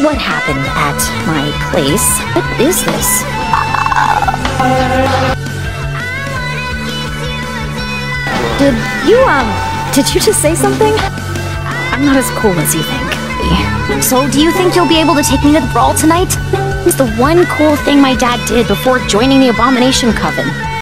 what happened at my place. What is this? Did you just say something? I'm not as cool as you think. So, do you think you'll be able to take me to the brawl tonight? It's the one cool thing my dad did before joining the Abomination Coven.